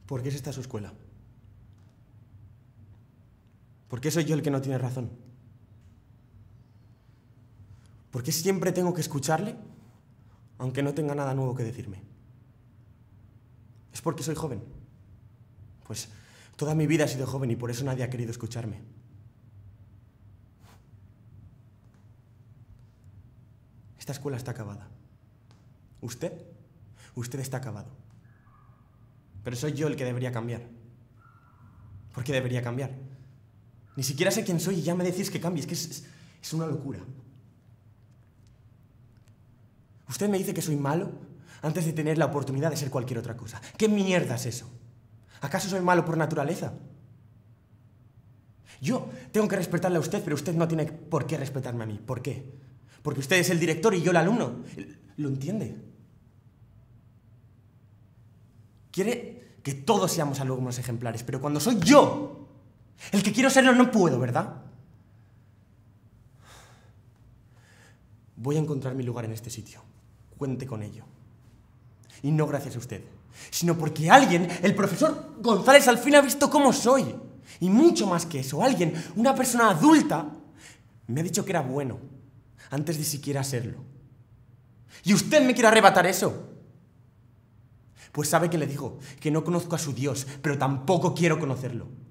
¿Por qué es esta su escuela? ¿Por qué soy yo el que no tiene razón? ¿Por qué siempre tengo que escucharle, aunque no tenga nada nuevo que decirme? ¿Es porque soy joven? Pues toda mi vida he sido joven y por eso nadie ha querido escucharme. Esta escuela está acabada. Usted está acabado. Pero soy yo el que debería cambiar. ¿Por qué debería cambiar? Ni siquiera sé quién soy y ya me decís que cambie. Es que es una locura. Usted me dice que soy malo antes de tener la oportunidad de ser cualquier otra cosa. ¿Qué mierda es eso? ¿Acaso soy malo por naturaleza? Yo tengo que respetarle a usted, pero usted no tiene por qué respetarme a mí. ¿Por qué? Porque usted es el director y yo el alumno. ¿Lo entiende? Quiere que todos seamos alumnos ejemplares, pero cuando soy yo el que quiero serlo, no puedo, ¿verdad? Voy a encontrar mi lugar en este sitio. Cuente con ello. Y no gracias a usted, sino porque alguien, el profesor González, al fin ha visto cómo soy. Y mucho más que eso, alguien, una persona adulta, me ha dicho que era bueno, antes de siquiera serlo. ¿Y usted me quiere arrebatar eso? Pues sabe que le digo que no conozco a su Dios, pero tampoco quiero conocerlo.